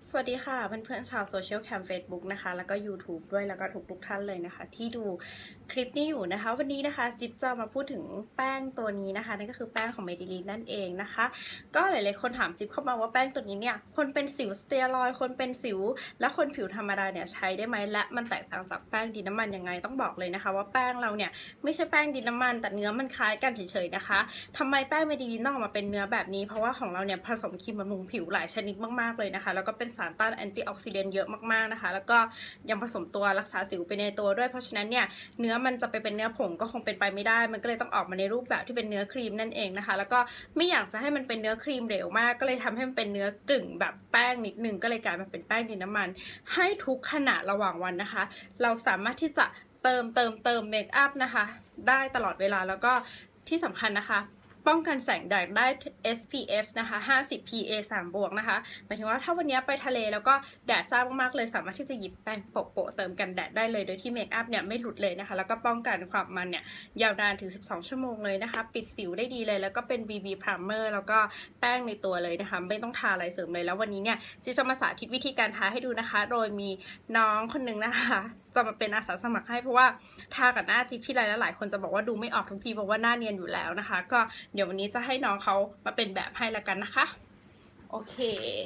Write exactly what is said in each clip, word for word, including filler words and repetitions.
สวัสดีค่ะเพื่อนๆชาวโซเชียลแคม Facebook นะคะแล้วก็ YouTube ด้วยแล้วก็ทุกๆท่านเลยนะคะที่ดูคลิปนี้อยู่นะคะวันนี้นะคะจิ๊บจะมาพูดถึงแป้งตัวนี้นะคะนั่นก็คือแป้งของเมดิลีนนั่นเองนะคะก็หลายๆคนถามจิ๊บเข้ามาว่าแป้งตัวนี้เนี่ยคนเป็นสิวสเตียรอยด์คนเป็นสิวและคนผิวธรรมดาเนี่ยใช้ได้ไหมและมันแตกต่างจากแป้งดินน้ำมันยังไงต้องบอกเลยนะคะว่าแป้งเราเนี่ยไม่ใช่แป้งดินน้ำมันแต่เนื้อมันคล้ายกันเฉยๆนะคะทำไมแป้งเมดิลีนต้องออกมาเป็นเนื้อแบบนี้เพราะว่าของเราเนี่ยผสมครีมบำรุงผิวหลายชนิดมากๆเลยนะคะแล้วก็เป็นสารต้านแอนตี้ออกซิเดนต์เยอะมากๆนะคะแล้วก็ยังผสมตัวรักษาสิวไปในตัวด้วยเพราะฉะนั้นเนี่ยเนื้อมันจะไปเป็นเนื้อผงก็คงเป็นไปไม่ได้มันก็เลยต้องออกมาในรูปแบบที่เป็นเนื้อครีมนั่นเองนะคะแล้วก็ไม่อยากจะให้มันเป็นเนื้อครีมเหลวมากก็เลยทำให้มันเป็นเนื้อกึ่งแบบแป้งนิดนึงก็เลยกลายมาเป็นแป้งดินน้ำมันให้ทุกขณะระหว่างวันนะคะเราสามารถที่จะเติมเติมเติมเมคอัพนะคะได้ตลอดเวลาแล้วก็ที่สำคัญนะคะป้องกันแสงแดดได้ เอส พี เอฟ นะคะห้าสิบ พี เอ สาม บวกนะคะหมายถึงว่าถ้าวันนี้ไปทะเลแล้วก็แดดจ้ามากๆเลยสามารถที่จะหยิบแป้งโปะๆเติมกันแดดได้เลยโดยที่เมคอัพเนี่ยไม่หลุดเลยนะคะแล้วก็ป้องกันความมันเนี่ยยาวนานถึงสิบสองชั่วโมงเลยนะคะปิดสิวได้ดีเลยแล้วก็เป็น บี บี Primer แล้วก็แป้งในตัวเลยนะคะไม่ต้องทาอะไรเสริมเลยแล้ววันนี้เนี่ยจิ๊บจะมาสาธิตวิธีการทาให้ดูนะคะโดยมีน้องคนนึงนะคะจะมาเป็นอาสาสมัครให้เพราะว่าทากับหน้าจิ๊บที่ไรแล้วหลายคนจะบอกว่าดูไม่ออกทุกทีเพราะว่าหน้าเนียนอยู่แล้วนะคะก็เดี๋ยววันนี้จะให้น้องเขามาเป็นแบบให้ละกันนะคะโอเค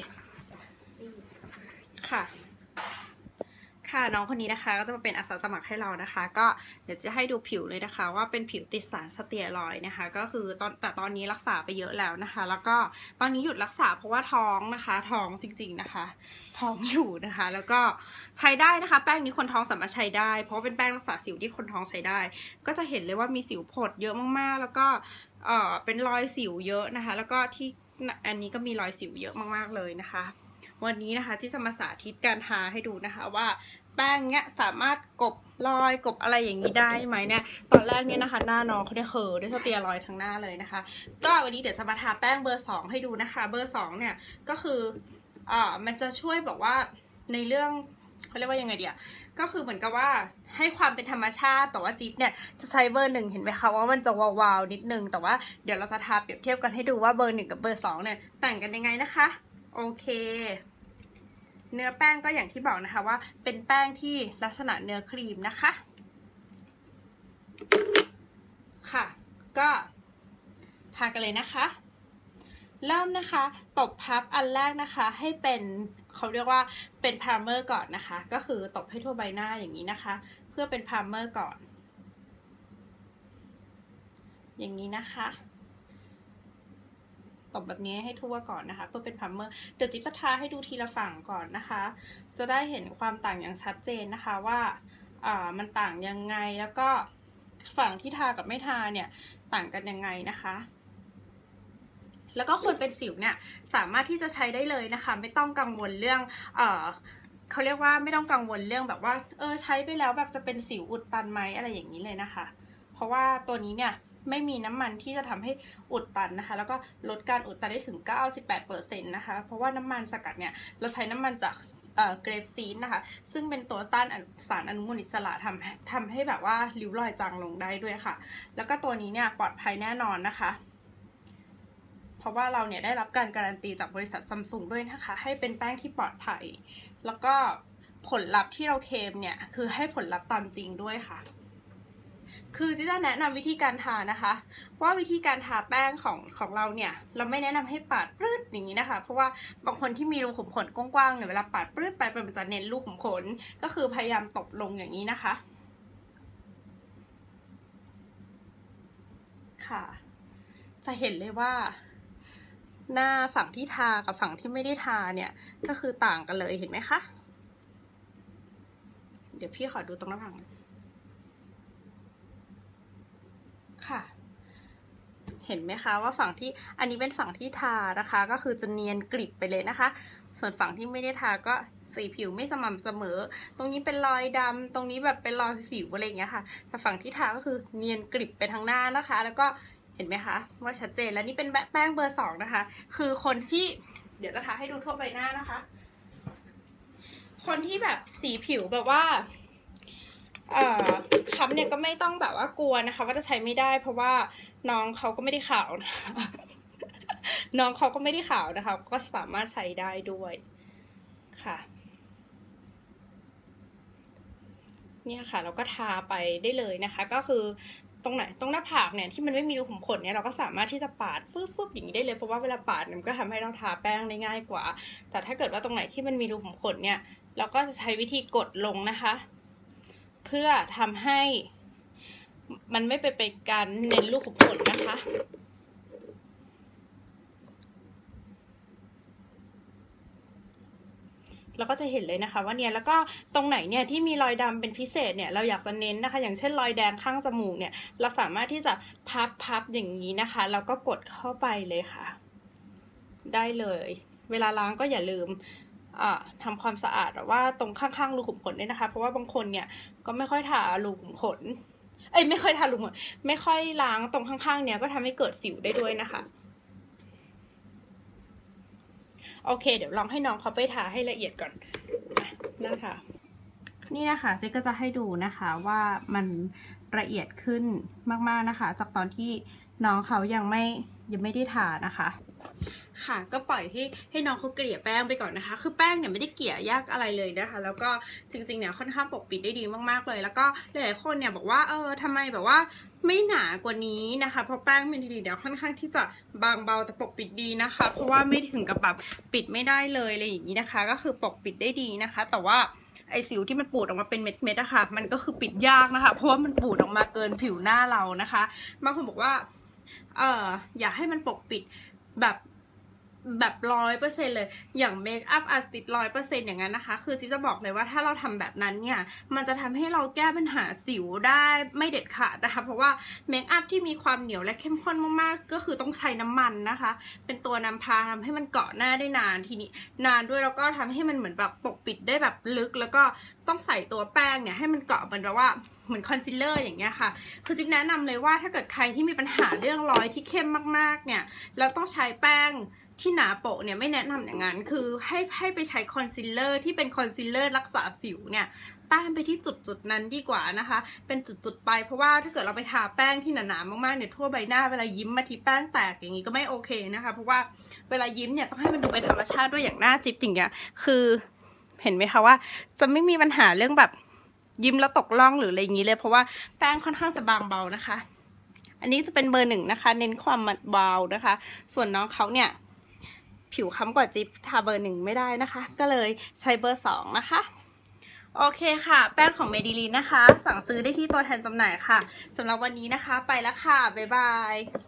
ค่ะค่ะน้องคนนี้นะคะก็จะมาเป็นอาสาสมัครให้เรานะคะก็เดี๋ยวจะให้ดูผิวเลยนะคะว่าเป็นผิวติดสารสเตียรอยด์นะคะก็คือตอนแต่ตอนนี้รักษาไปเยอะแล้วนะคะแล้วก็ตอนนี้หยุดรักษาเพราะว่าท้องนะคะท้องจริงๆนะคะท้องอยู่นะคะแล้วก็ใช้ได้นะคะแป้งนี้คนท้องสามารถใช้ได้เพราะเป็นแป้งรักษาสิวที่คนท้องใช้ได้ก็จะเห็นเลยว่ามีสิวผดเยอะมากๆแล้วก็เอ่อเป็นรอยสิวเยอะนะคะแล้วก็ที่อันนี้ก็มีรอยสิวเยอะมากๆเลยนะคะวันนี้นะคะที่จะมาสาธิตการทาให้ดูนะคะว่าแป้งเนี้ยสามารถกลบรอยกลบอะไรอย่างนี้ได้ไหมเนี่ยตอนแรกเนี่ยนะคะหน้าน้องเขาได้เห่อด้วยสเตียรอยด์ทั้งหน้าเลยนะคะก็วันนี้เดี๋ยวจะมาทาแป้งเบอร์สองให้ดูนะคะเบอร์สองเนี่ยก็คืออ่ามันจะช่วยบอกว่าในเรื่องเขาเรียกว่ายังไงเดียก็คือเหมือนกับว่าให้ความเป็นธรรมชาติแต่ว่าจิ๊บเนี่ยจะใช้เบอร์หนึ่งเห็นไหมคะว่ามันจะวาวๆนิดนึงแต่ว่าเดี๋ยวเราจะทาเปรียบเทียบกันให้ดูว่าเบอร์หนึ่งกับเบอร์สองเนี่ยต่างกันยังไงนะคะโอเคเนื้อแป้งก็อย่างที่บอกนะคะว่าเป็นแป้งที่ลักษณะเนื้อครีมนะคะค่ะก็ทากันเลยนะคะเริ่มนะคะตบพับอันแรกนะคะให้เป็นเขาเรียกว่าเป็นพรามเมอร์ก่อนนะคะก็คือตบให้ทั่วใบหน้าอย่างนี้นะคะเพื่อเป็นพรามเมอร์ก่อนอย่างนี้นะคะตบแบบนี้ให้ทั่วก่อนนะคะเพื่อเป็นพรามเมอร์เดี๋ยวจิ๊บจะทาให้ดูทีละฝั่งก่อนนะคะจะได้เห็นความต่างอย่างชัดเจนนะคะว่าอ่ามันต่างยังไงแล้วก็ฝั่งที่ทากับไม่ทาเนี่ยต่างกันยังไงนะคะแล้วก็คนเป็นสิวเนี่ยสามารถที่จะใช้ได้เลยนะคะไม่ต้องกังวลเรื่องเอ่อเขาเรียกว่าไม่ต้องกังวลเรื่องแบบว่าเออใช้ไปแล้วแบบจะเป็นสิวอุดตันไหมอะไรอย่างนี้เลยนะคะเพราะว่าตัวนี้เนี่ยไม่มีน้ำมันที่จะทำให้อุดตันนะคะแล้วก็ลดการอุดตันได้ถึง เก้าสิบแปดเปอร์เซ็นต์ นะคะเพราะว่าน้ำมันสกัดเนี่ยเราใช้น้ำมันจากเกรปซีดนะคะซึ่งเป็นตัวต้านสารอนุมูลอิสระทำทำให้แบบว่าริ้วรอยจางลงได้ด้วยค่ะแล้วก็ตัวนี้เนี่ยปลอดภัยแน่นอนนะคะเพราะว่าเราเนี่ยได้รับการการันตีจากบริษัทซัมซุงด้วยนะคะให้เป็นแป้งที่ปลอดภัยแล้วก็ผลลัพธ์ที่เราเคลมเนี่ยคือให้ผลลัพธ์ตามจริงด้วยค่ะคือจะแนะนำวิธีการทานะคะว่าวิธีการทาแป้งของของเราเนี่ยเราไม่แนะนำให้ปาดปลื้ดอย่างนี้นะคะเพราะว่าบางคนที่มีรูขุมขนกว้างๆเนี่ยเวลาปาดปลื้ดไปมันจะเน้นรูขุมขนก็คือพยายามตบลงอย่างนี้นะคะค่ะจะเห็นเลยว่าหน้าฝั่งที่ทากับฝั่งที่ไม่ได้ทาเนี่ยก็คือต่างกันเลยเห็นไหมคะเดี๋ยวพี่ขอดูตรงหน้าผากค่ะเห็นไหมคะว่าฝั่งที่อันนี้เป็นฝั่งที่ทานะคะก็คือจะเนียนกริบไปเลยนะคะส่วนฝั่งที่ไม่ได้ทาก็สีผิวไม่สม่ำเสมอตรงนี้เป็นรอยดำตรงนี้แบบเป็นรอยสิวอะไรอย่างเงี้ยค่ะแต่ฝั่งที่ทาก็คือเนียนกริบไปทางหน้านะคะแล้วก็เห็นไหมคะว่าชัดเจนแล้วนี่เป็นแป้งเบอร์สองนะคะคือคนที่เดี๋ยวจะทาให้ดูทั่วใบหน้านะคะคนที่แบบสีผิวแบบว่าเอ่อค้ำเนี่ยก็ไม่ต้องแบบว่ากลัวนะคะว่าจะใช้ไม่ได้เพราะว่าน้องเขาก็ไม่ได้ขาวนะคะน้องเขาก็ไม่ได้ขาวนะคะก็สามารถใช้ได้ด้วยค่ะเนี่ยค่ะเราก็ทาไปได้เลยนะคะก็คือตรงไหนตรงหน้าผากเนี่ยที่มันไม่มีรูขุมขนเนี่ยเราก็สามารถที่จะปาดฟึบฟึบอย่างนี้ได้เลยเพราะว่าเวลาปาดมันก็ทำให้เราทาแป้งได้ง่ายกว่าแต่ถ้าเกิดว่าตรงไหนที่มันมีรูขุมขนเนี่ยเราก็จะใช้วิธีกดลงนะคะเพื่อทำให้มันไม่ไปเป็นการเน้นรูขุมขนนะคะเราก็จะเห็นเลยนะคะว่าเนี่ยแล้วก็ตรงไหนเนี่ยที่มีรอยดำเป็นพิเศษเนี่ยเราอยากจะเน้นนะคะอย่างเช่นรอยแดงข้างจมูกเนี่ยเราสามารถที่จะพับพับอย่างนี้นะคะแล้วก็กดเข้าไปเลยค่ะได้เลยเวลาล้างก็อย่าลืมทำความสะอาดว่าตรงข้างๆรูขุมขนด้วยนะคะเพราะว่าบางคนเนี่ยก็ไม่ค่อยทารูขุมขนเอ้ยไม่ค่อยทารูขุมขนไม่ค่อยล้างตรงข้างๆเนี่ยก็ทำให้เกิดสิวได้ด้วยนะคะโอเคเดี๋ยวลองให้น้องเขาไปทาให้ละเอียดก่อนนะคะนี่นะคะเจ๊ก็จะให้ดูนะคะว่ามันละเอียดขึ้นมากๆนะคะจากตอนที่น้องเขายังไม่ยังไม่ได้ทานะคะค่ะก็ปล่อยให้ให้น้องเขาเกลี่ยแป้งไปก่อนนะคะคือแป้งเนี่ยไม่ได้เกลี่ยยากอะไรเลยนะคะแล้วก็จริงๆเนี่ยค่อนข้างปกปิดได้ดีมากๆเลยแล้วก็หลายๆคนเนี่ยบอกว่าเออทำไมแบบว่าไม่หนากว่านี้นะคะเพราะแป้งเมดิลีนเดี๋ยวค่อนข้างที่จะบางเบาแต่ปกปิดดีนะคะเพราะว่าไม่ถึงกับแบบปิดไม่ได้เลยอะไรอย่างนี้นะคะก็คือปกปิดได้ดีนะคะแต่ว่าไอสิวที่มันปูดออกมาเป็นเม็ดๆอะค่ะมันก็คือปิดยากนะคะเพราะว่ามันปูดออกมาเกินผิวหน้าเรานะคะบางคนบอกว่าเอออยากให้มันปกปิดแบบแบบร้อยเปอร์เซ็นต์เลยอย่างเมคอัพอาร์ติสร้อยเปอร์เซ็นต์อย่างนั้นนะคะคือจิ๊บจะบอกเลยว่าถ้าเราทำแบบนั้นเนี่ยมันจะทำให้เราแก้ปัญหาสิวได้ไม่เด็ดขาดนะคะเพราะว่าเมคอัพที่มีความเหนียวและเข้มข้นมากๆก็คือต้องใช้น้ำมันนะคะเป็นตัวนำพาทำให้มันเกาะหน้าได้นานทีนี้นานด้วยแล้วก็ทำให้มันเหมือนแบบปกปิดได้แบบลึกแล้วก็ต้องใส่ตัวแป้งเนี่ยให้มันเกาะมันแบบว่าเหมือนคอนซีลเลอร์อย่างเงี้ยค่ะคือจิ๊บแนะนำเลยว่าถ้าเกิดใครที่มีปัญหาเรื่องรอยที่เข้มมากๆเนี่ยแล้วต้องใช้แป้งที่หนาโปะเนี่ยไม่แนะนำอย่างนั้นคือให้ให้ไปใช้คอนซีลเลอร์ที่เป็นคอนซีลเลอร์รักษาสิวเนี่ยแต้มไปที่จุดจุดนั้นดีกว่านะคะเป็นจุดจุดไปเพราะว่าถ้าเกิดเราไปทาแป้งที่หนาๆมากๆเนี่ยทั่วใบหน้าเวลายิ้มมาทีแป้งแตกอย่างนี้ก็ไม่โอเคนะคะเพราะว่าเวลายิ้มเนี่ยต้องให้มันดูเป็นธรรมชาติด้วยอย่างหน้าจิ๊บอย่างเงี้ยคือเห็นไหมคะว่าจะไม่มีปัญหาเรื่องแบบยิ้มแล้วตกล่องหรืออะไรอย่างนี้เลยเพราะว่าแป้งค่อนข้างจะบางเบานะคะอันนี้จะเป็นเบอร์หนึ่งนะคะเน้นความเบานะคะส่วนน้องเขาเนี่ยผิวค้ำกว่าจิ๊บทาเบอร์หนึ่งไม่ได้นะคะก็เลยใช้เบอร์สองนะคะโอเคค่ะแป้งของเมดิลีนนะคะสั่งซื้อได้ที่ตัวแทนจำหน่ายค่ะสำหรับวันนี้นะคะไปแล้วค่ะบ๊ายบาย